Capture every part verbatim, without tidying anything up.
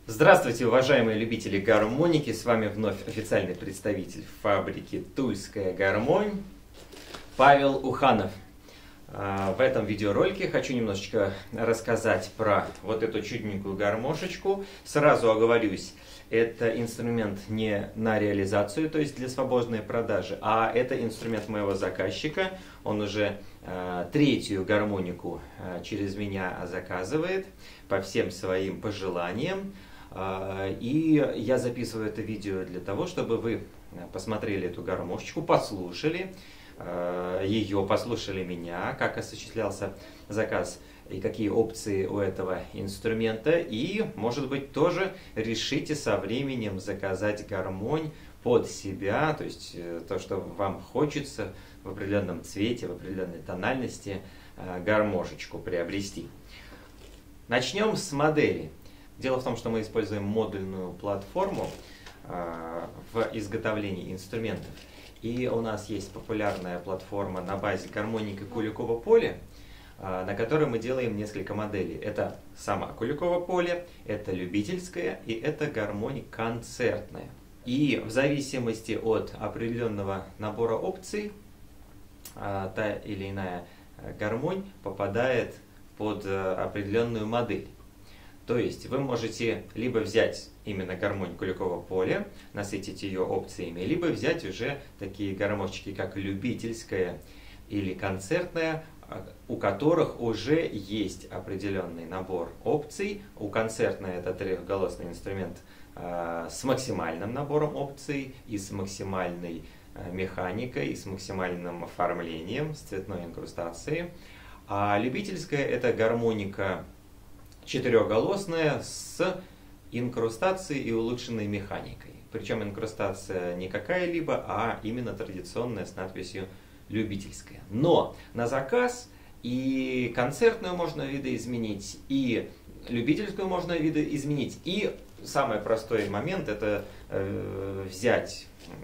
Здравствуйте, уважаемые любители гармоники! С вами вновь официальный представитель фабрики «Тульская гармонь» Павел Уханов. В этом видеоролике хочу немножечко рассказать про вот эту чудненькую гармошечку. Сразу оговорюсь, это инструмент не на реализацию, то есть для свободной продажи, а это инструмент моего заказчика. Он уже э, третью гармонику э, через меня заказывает по всем своим пожеланиям. Э, и я записываю это видео для того, чтобы вы посмотрели эту гармошечку, послушали э, ее, послушали меня, как осуществлялся заказ и какие опции у этого инструмента, и, может быть, тоже решите со временем заказать гармонь под себя, то есть то, что вам хочется в определенном цвете, в определенной тональности гармошечку приобрести. Начнем с модели. Дело в том, что мы используем модульную платформу в изготовлении инструментов, и у нас есть популярная платформа на базе гармоники Куликово поле, на которой мы делаем несколько моделей. Это сама Куликово поле, это любительская и это гармонь концертная. И в зависимости от определенного набора опций, та или иная гармонь попадает под определенную модель. То есть вы можете либо взять именно гармонь Куликово поле, насытить ее опциями, либо взять уже такие гармошечки, как любительская или концертная, у которых уже есть определенный набор опций. У концертной это трехголосный инструмент э, с максимальным набором опций и с максимальной э, механикой, и с максимальным оформлением, с цветной инкрустацией. А любительская это гармоника четырехголосная с инкрустацией и улучшенной механикой. Причем инкрустация не какая-либо, а именно традиционная с надписью любительская. Но на заказ и концертную можно видоизменить, и любительскую можно видоизменить. И самый простой момент это э, взять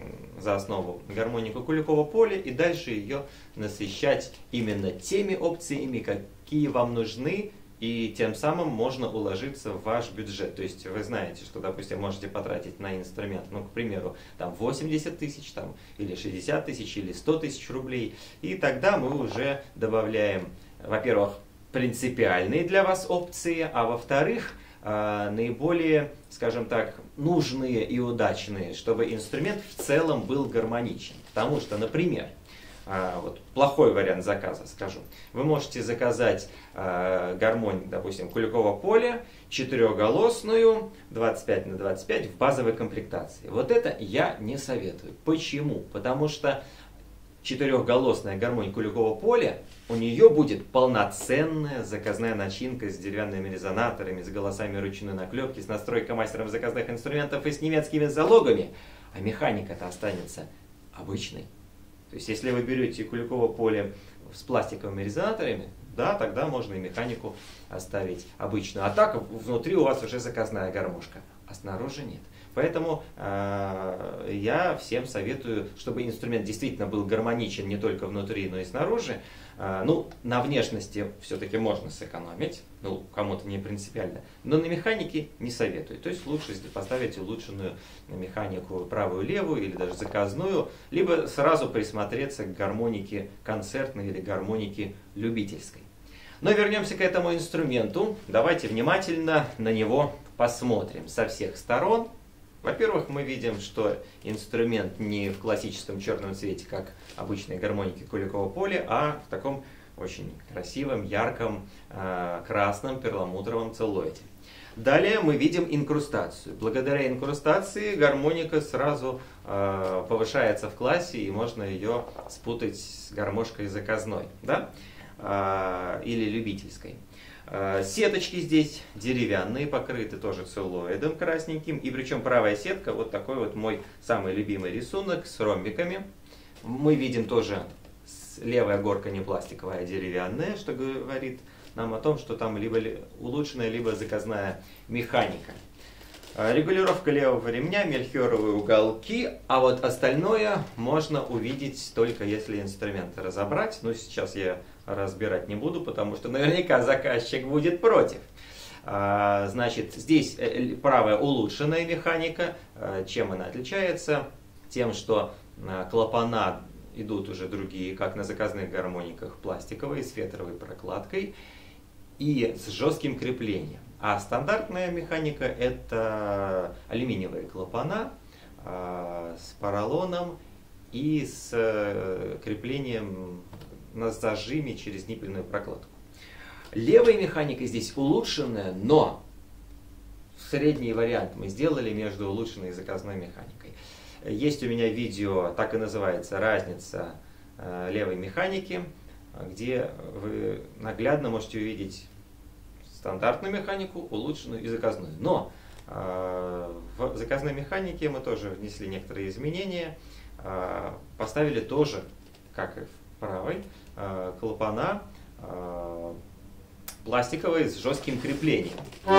за основу гармонику Куликово поле и дальше ее насыщать именно теми опциями, какие вам нужны, и тем самым можно уложиться в ваш бюджет. То есть вы знаете, что, допустим, можете потратить на инструмент, ну, к примеру, там восемьдесят тысяч, там, или шестьдесят тысяч, или сто тысяч рублей. И тогда мы уже добавляем, во-первых, принципиальные для вас опции, а во-вторых, наиболее, скажем так, нужные и удачные, чтобы инструмент в целом был гармоничен. Потому что, например, вот плохой вариант заказа, скажу. Вы можете заказать э, гармонь, допустим, Куликово поле, четырехголосную, двадцать пять на двадцать пять в базовой комплектации. Вот это я не советую. Почему? Потому что четырехголосная гармонь Куликово поле, у нее будет полноценная заказная начинка с деревянными резонаторами, с голосами ручной наклепки, с настройкой мастером заказных инструментов и с немецкими залогами. А механика-то останется обычной. То есть, если вы берете Куликово поле с пластиковыми резонаторами, да, тогда можно и механику оставить обычную. А так, внутри у вас уже заказная гармошка, а снаружи нет. Поэтому э, я всем советую, чтобы инструмент действительно был гармоничен не только внутри, но и снаружи. Э, ну, на внешности все-таки можно сэкономить, ну, кому-то не принципиально, но на механике не советую. То есть лучше поставить улучшенную механику правую-левую или даже заказную, либо сразу присмотреться к гармонике концертной или гармонике любительской. Но вернемся к этому инструменту. Давайте внимательно на него посмотрим со всех сторон. Во-первых, мы видим, что инструмент не в классическом черном цвете, как обычные гармоники Куликово поле, а в таком очень красивом, ярком, э, красном перламутровом целлоиде. Далее мы видим инкрустацию. Благодаря инкрустации гармоника сразу э, повышается в классе, и можно ее спутать с гармошкой заказной, да? э, или любительской. Сеточки здесь деревянные, покрыты тоже целлоидом красненьким. И причем правая сетка, вот такой вот мой самый любимый рисунок с ромбиками. Мы видим тоже левая горка не пластиковая, а деревянная, что говорит нам о том, что там либо улучшенная, либо заказная механика. Регулировка левого ремня, мельхиоровые уголки, а вот остальное можно увидеть только если инструмент разобрать. Но сейчас я разбирать не буду, потому что наверняка заказчик будет против. Значит, здесь правая улучшенная механика. Чем она отличается? Тем, что клапана идут уже другие, как на заказных гармониках, пластиковые, с фетровой прокладкой и с жестким креплением. А стандартная механика — это алюминиевые клапана с поролоном и с креплением на зажиме через ниппельную прокладку. Левая механика здесь улучшенная, но средний вариант мы сделали между улучшенной и заказной механикой. Есть у меня видео, так и называется, «Разница левой механики», где вы наглядно можете увидеть стандартную механику, улучшенную и заказную. Но э, в заказной механике мы тоже внесли некоторые изменения, э, поставили тоже, как и в правой, э, клапана э, пластиковые с жестким креплением.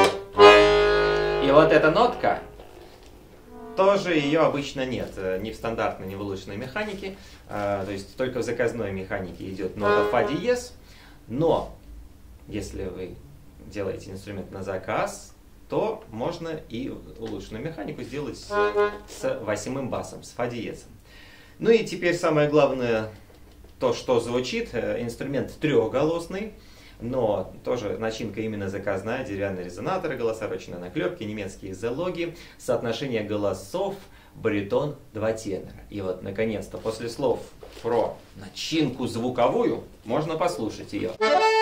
И вот эта нотка, тоже ее обычно нет, ни в стандартной, ни в улучшенной механике. То есть только в заказной механике идет нота фа диез. Но если вы делаете инструмент на заказ, то можно и улучшенную механику сделать с восьмым басом, с фа диезом. Ну и теперь самое главное, то, что звучит. Инструмент трехголосный. Но тоже начинка именно заказная, деревянные резонаторы, голосорочные наклепки, немецкие залоги, соотношение голосов, баритон, два тенора. И вот, наконец-то, после слов про начинку звуковую, можно послушать ее.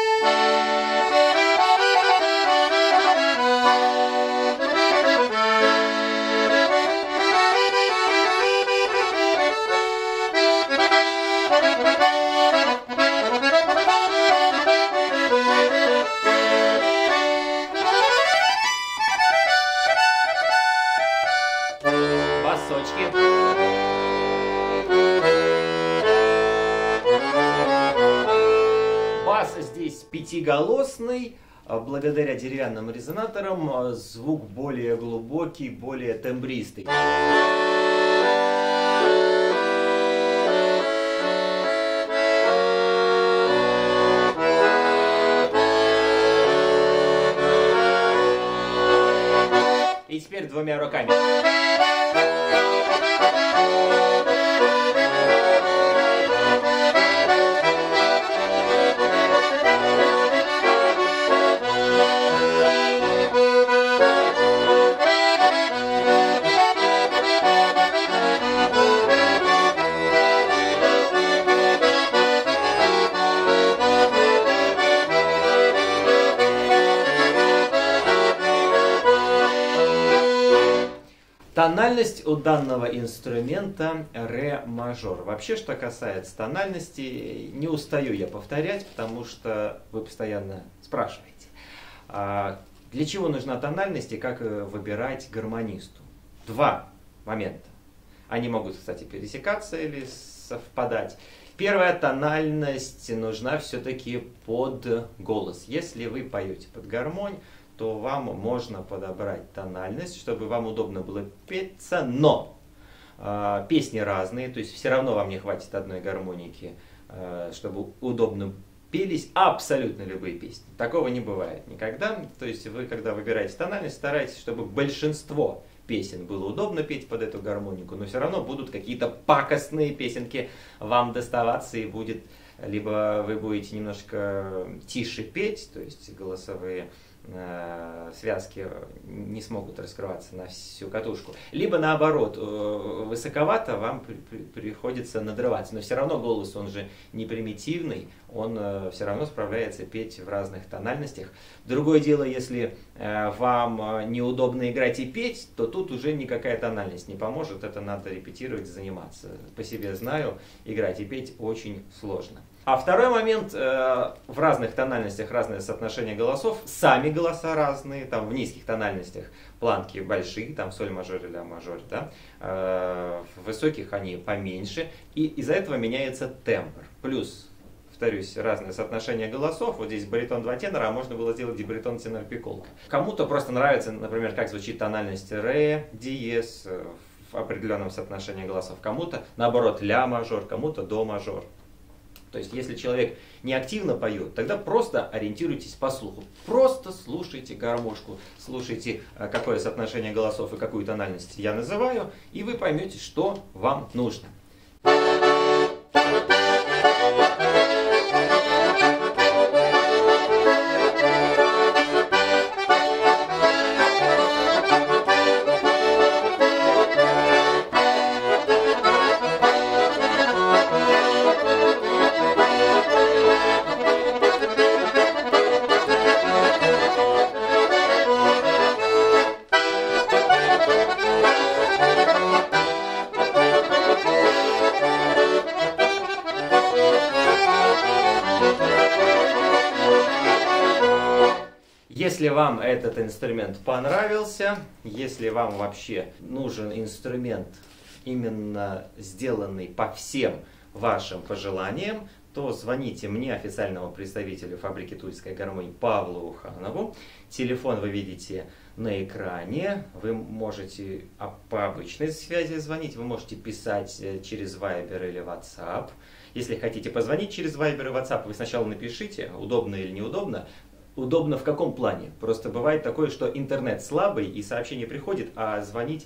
Бас здесь пятиголосный, благодаря деревянным резонаторам звук более глубокий, более тембристый. И теперь двумя руками. Тональность у данного инструмента ре мажор. Вообще, что касается тональности, не устаю я повторять, потому что вы постоянно спрашиваете. Для чего нужна тональность и как выбирать гармонисту? Два момента. Они могут, кстати, пересекаться или совпадать. Первая, тональность нужна все-таки под голос. Если вы поете под гармонь, то вам можно подобрать тональность, чтобы вам удобно было петься, но э, песни разные, то есть все равно вам не хватит одной гармоники, э, чтобы удобно пелись абсолютно любые песни. Такого не бывает никогда. То есть вы, когда выбираете тональность, старайтесь, чтобы большинство песен было удобно петь под эту гармонику, но все равно будут какие-то пакостные песенки вам доставаться, и будет, либо вы будете немножко тише петь, то есть голосовые связки не смогут раскрываться на всю катушку. Либо наоборот, высоковато вам приходится надрываться. Но все равно голос, он же не примитивный, он все равно справляется петь в разных тональностях. Другое дело, если вам неудобно играть и петь, то тут уже никакая тональность не поможет. Это надо репетировать, заниматься. По себе знаю, играть и петь очень сложно. А второй момент, э, в разных тональностях разное соотношение голосов, сами голоса разные, там в низких тональностях планки большие, там соль мажор или ля мажор, да? э, в высоких они поменьше, и из-за этого меняется тембр. Плюс, повторюсь, разное соотношение голосов, вот здесь баритон два тенора, а можно было сделать и баритон тенор пиколка. Кому-то просто нравится, например, как звучит тональность ре диез в определенном соотношении голосов, кому-то наоборот ля мажор, кому-то до мажор. То есть, если человек не активно поет, тогда просто ориентируйтесь по слуху. Просто слушайте гармошку, слушайте, какое соотношение голосов и какую тональность я называю, и вы поймете, что вам нужно. Если вам этот инструмент понравился, если вам вообще нужен инструмент, именно сделанный по всем вашим пожеланиям, то звоните мне, официальному представителю фабрики «Тульская гармонь» Павлу Уханову. Телефон вы видите на экране. Вы можете по обычной связи звонить, вы можете писать через Viber или WhatsApp. Если хотите позвонить через Viber и WhatsApp, вы сначала напишите, удобно или неудобно. Удобно в каком плане? Просто бывает такое, что интернет слабый и сообщение приходит, а звонить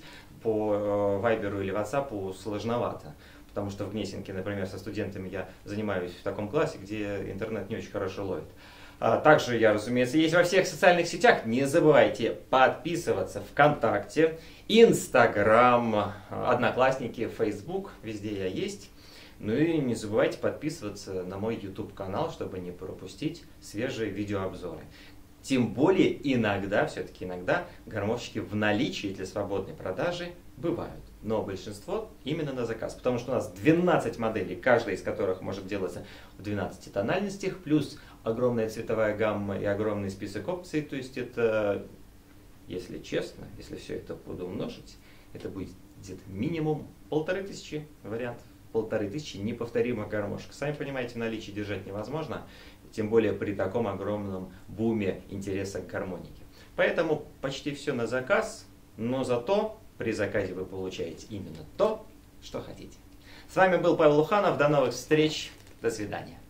по Вайберу или WhatsApp сложновато. Потому что в Гнесинке, например, со студентами я занимаюсь в таком классе, где интернет не очень хорошо ловит. А также я, разумеется, есть во всех социальных сетях. Не забывайте подписываться ВКонтакте, Инстаграм, Одноклассники, Фейсбук. Везде я есть. Ну и не забывайте подписываться на мой YouTube канал, чтобы не пропустить свежие видеообзоры. Тем более иногда, все-таки иногда, гармошки в наличии для свободной продажи бывают. Но большинство именно на заказ. Потому что у нас двенадцать моделей, каждая из которых может делаться в двенадцати тональностях, плюс огромная цветовая гамма и огромный список опций. То есть это, если честно, если все это подумножить, это будет где-то минимум полторы тысячи вариантов. Полторы тысячи неповторимых гармошек. Сами понимаете, в наличии держать невозможно, тем более при таком огромном буме интереса к гармонике. Поэтому почти все на заказ, но зато при заказе вы получаете именно то, что хотите. С вами был Павел Уханов. До новых встреч. До свидания.